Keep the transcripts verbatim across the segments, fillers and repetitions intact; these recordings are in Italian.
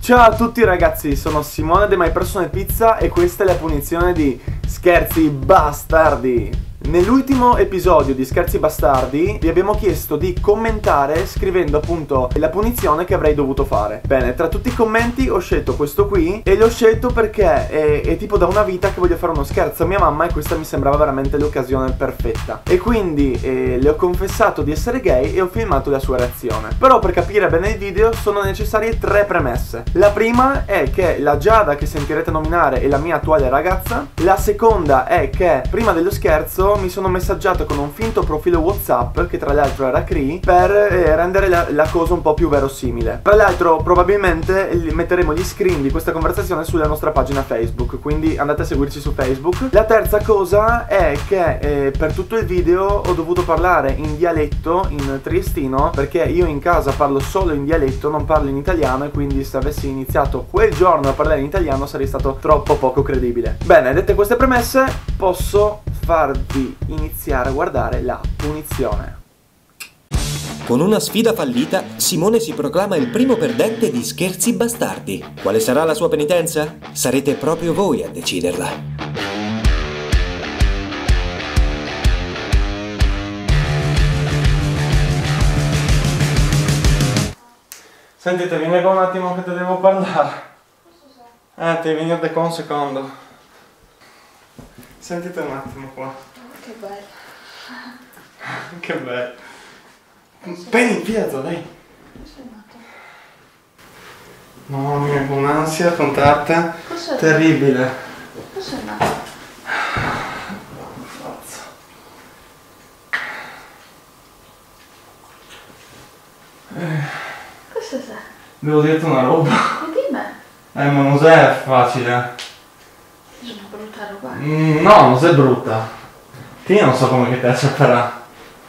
Ciao a tutti ragazzi, sono Simone de My Personal Pizza e questa è la punizione di Scherzi Bastardi. Nell'ultimo episodio di Scherzi Bastardi vi abbiamo chiesto di commentare scrivendo appunto la punizione che avrei dovuto fare. Bene, tra tutti i commenti ho scelto questo qui e l'ho scelto perché è, è tipo da una vita che voglio fare uno scherzo a mia mamma e questa mi sembrava veramente l'occasione perfetta. E quindi eh, le ho confessato di essere gay e ho filmato la sua reazione. Però per capire bene il video sono necessarie tre premesse. La prima è che la Giada che sentirete nominare è la mia attuale ragazza. La seconda è che prima dello scherzo mi sono messaggiato con un finto profilo WhatsApp, che tra l'altro era Cree, per eh, rendere la, la cosa un po' più verosimile. Tra l'altro probabilmente metteremo gli screen di questa conversazione sulla nostra pagina Facebook, quindi andate a seguirci su Facebook. La terza cosa è che eh, per tutto il video ho dovuto parlare in dialetto, in triestino, perché io in casa parlo solo in dialetto, non parlo in italiano, e quindi se avessi iniziato quel giorno a parlare in italiano sarei stato troppo poco credibile. Bene, dette queste premesse, posso farvi iniziare a guardare la punizione. Con una sfida fallita, Simone si proclama il primo perdente di Scherzi Bastardi. Quale sarà la sua penitenza? Sarete proprio voi a deciderla. Sentite, vieni qua un attimo che te devo parlare. Eh, ti venite qua un secondo. Sentite un attimo qua. Che bello. Che bello. Prendi in piazza, dai. Mamma mia, con un'ansia, con tanta. Terribile. Cosa è nato? Forza. Eh. Cosa sei? Devo dirti una roba. E dimmi. Eh, ma non è facile. È una brutta roba. Mm, no, non sei brutta. Che io non so come che te accetterà.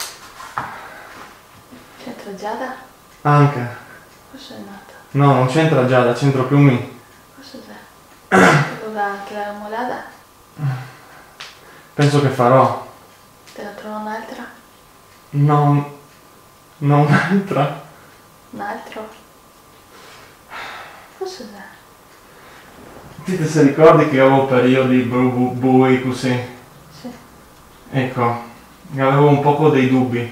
C'entra Giada? Anche. Cosa è nata? No, non c'entra Giada, c'entro più me. Cosa sei? Allora anche la molada? Penso che farò. Te la trovo un'altra? No, non un'altra. Un altro? Cosa sei? Ti se ricordi che avevo periodi bu bu bui così? Sì. Ecco, avevo un poco dei dubbi.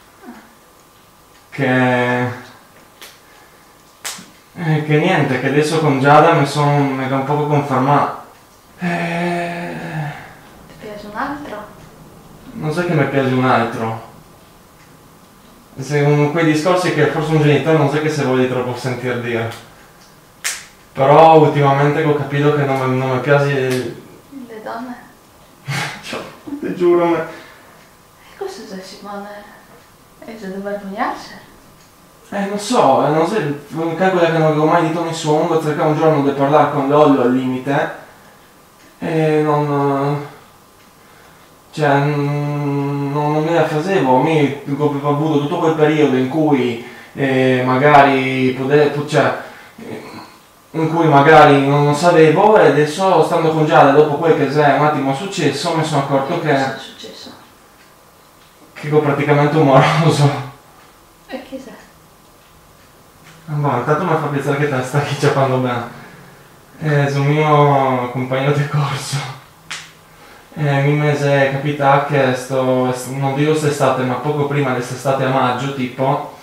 Che... Eh, che niente, che adesso con Giada mi sono mi è un poco confermato. Eh... Ti piace un altro? Non so che mi piace un altro. Se un, quei discorsi che forse un genitore non so che se voglia troppo sentir dire. Però ultimamente ho capito che non, non mi piace... Le donne? Cioè, ti giuro, ma... E cosa sei, Simone? E se deve vergognarsi? Eh, non so, eh, non so, calcola che non avevo mai detto a nessuno, ho cercato un giorno di parlare con Lollo al limite e non... Cioè, non, non me la facevo, mi ho avuto tutto quel periodo in cui eh, magari potevo, cioè, in cui magari non, non sapevo, e adesso stando con Giada dopo quel che è un attimo successo mi sono accorto che... Cosa è successo? Che ho praticamente un moroso. E chi sei? Ma intanto mi fa piacere che te la stai chiappando bene. È il mio compagno di corso. E mi mese capita che sto, non dico quest'estate, ma poco prima dell'estate a maggio tipo,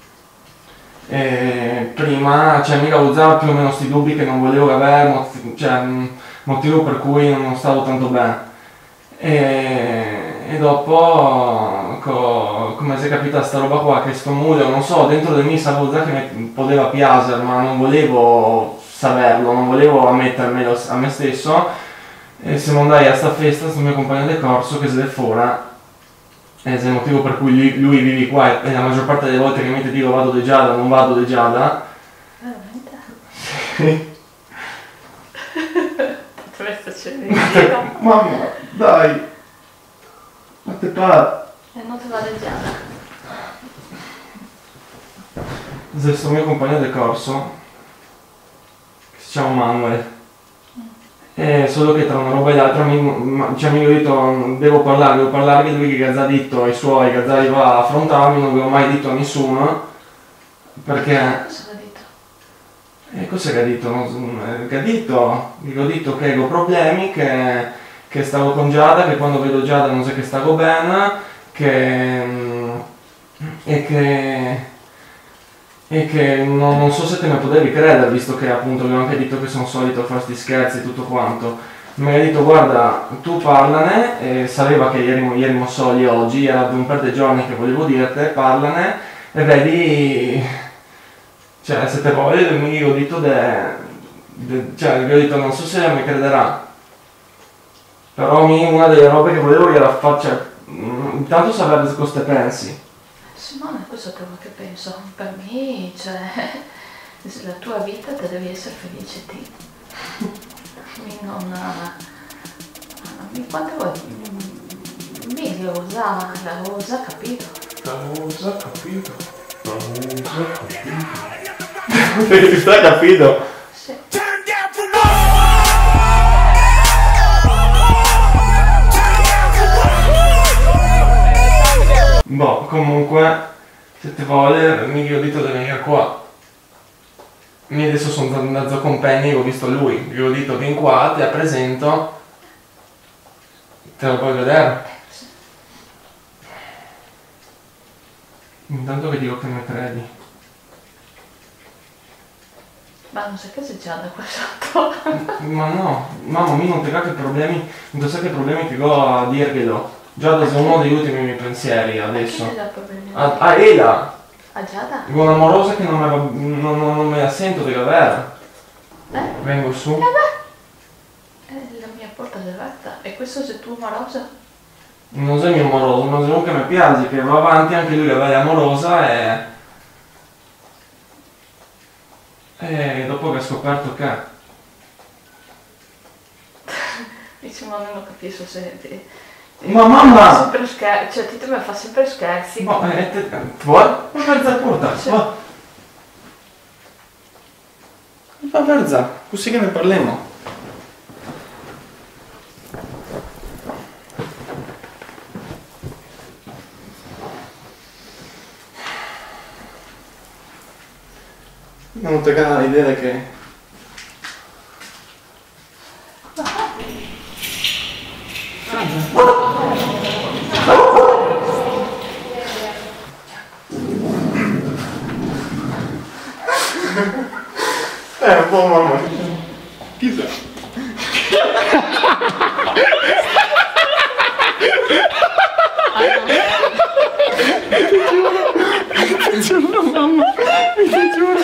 e prima, cioè mi causava più o meno questi dubbi che non volevo avere, motivo, cioè motivo per cui non stavo tanto bene. E, e dopo, co, come si è capita sta roba qua, che sto mulo, non so, dentro di me sapevo già che mi poteva piacere, ma non volevo saperlo, non volevo ammettermelo a me stesso. E siamo andati a sta festa sul mio compagno di corso che se ne fuori, ed è il motivo per cui lui, lui vive qua, e la maggior parte delle volte che mi dico vado di Giada, non vado di Giada. Veramente? Sì. Potresti essere in giro? Mamma, dai, ma te pare? E non ti va di Giada? Questo mio compagno di corso, che si chiama Manuel. Eh, solo che tra una roba e l'altra mi, cioè, mi ho detto devo parlare, devo parlare, lui che ha detto ai suoi, che va a affrontarmi, non avevo mai detto a nessuno, perché Cosa l'ha detto? E cosa che ha detto? Che ha detto? Gli ho detto che ho problemi, che, che stavo con Giada, che quando vedo Giada non so che stavo bene, che... e che... e che non, non so se te ne potevi credere, visto che appunto gli ho anche detto che sono solito a fare sti scherzi e tutto quanto. Mi ha detto guarda, tu parlane, e sapeva che ieri, ieri soli oggi, era un per dei giorni che volevo dirti, parlane e vedi, cioè se te vuoi, mi ho detto de, de, cioè gli ho detto non so se mi crederà, però mi, una delle robe che volevo era fare, cioè, intanto sapere cosa te pensi. Simone, cosa te vuoi che penso? Per me, cioè, la tua vita te devi essere felice te. Mi non... Mi quante volte... Mi l'avevo già, l'avevo già capito. L'avevo già capito. L'avevo già capito. Ti stai capito? Sì. Boh, comunque, se ti vuole, mi ho detto di venire qua. Io adesso sono in mezzo compagni e ho visto lui, gli ho detto vieni qua, ti presento, te lo puoi vedere. Intanto che dico che mi credi. Ma non sai che c'è già da qua sotto? Ma no, mamma mia non ti che problemi, non sai che problemi che ho a dirglielo. Già da uno degli ultimi miei pensieri adesso. Chi è da problemi? Ah, ah Ela! A Giada? Un'amorosa che non me, non, non, non me la sento di avere. Eh? Vengo su. Eh beh, è la mia porta è aperta. E questo sei tu amorosa? Non sei mio amoroso, ma sei uno che mi piace, che va avanti anche lui che va amorosa e... E dopo che ha scoperto che... Dici ma non capisco se... Ti... Ma mamma! Sempre scherzi, cioè Tito mi fa sempre scherzi. No, eh, te... Vuoi? Ma verza porta, Sì. va! Va verza, così che ne parliamo. Non ti cagare l'idea che... Eh, un po' mamma. Chissà. Ti giuro, mamma. Ti giuro.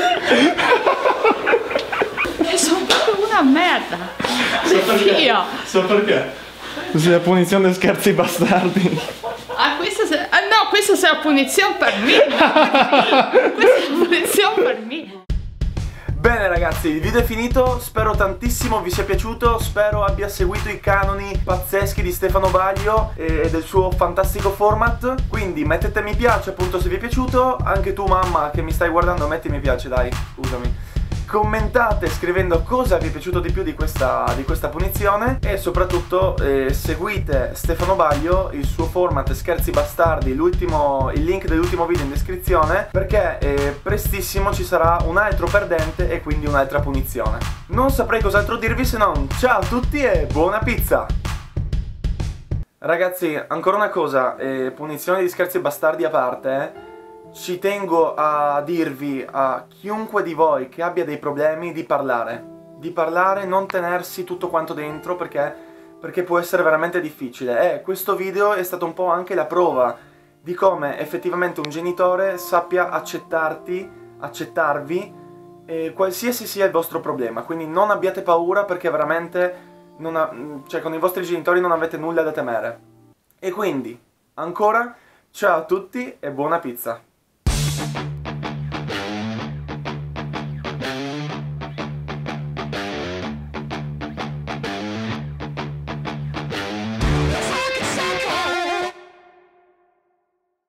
Sono proprio una merda. So perché? Io. So perché? Questa è la punizione dei scherzi bastardi. Ah, questa se... ah, no, questa è la punizione per me. Questa è la punizione per me. Bene ragazzi, il video è finito, spero tantissimo vi sia piaciuto, spero abbia seguito i canoni pazzeschi di Stefano Baglio e del suo fantastico format. Quindi mettete mi piace appunto se vi è piaciuto, anche tu mamma che mi stai guardando metti mi piace dai, scusami. Commentate scrivendo cosa vi è piaciuto di più di questa, di questa punizione e soprattutto eh, seguite Stefano Baglio, il suo format Scherzi Bastardi, l'ultimo, il link dell'ultimo video in descrizione perché eh, prestissimo ci sarà un altro perdente e quindi un'altra punizione. Non saprei cos'altro dirvi se non ciao a tutti e buona pizza! Ragazzi, ancora una cosa, eh, punizione di Scherzi Bastardi a parte, eh. Ci tengo a dirvi a chiunque di voi che abbia dei problemi di parlare. Di parlare, non tenersi tutto quanto dentro perché, perché può essere veramente difficile. E questo video è stato un po' anche la prova di come effettivamente un genitore sappia accettarti, accettarvi, eh, qualsiasi sia il vostro problema. Quindi non abbiate paura perché veramente non ha, cioè, con i vostri genitori non avete nulla da temere. E quindi, ancora, ciao a tutti e buona pizza!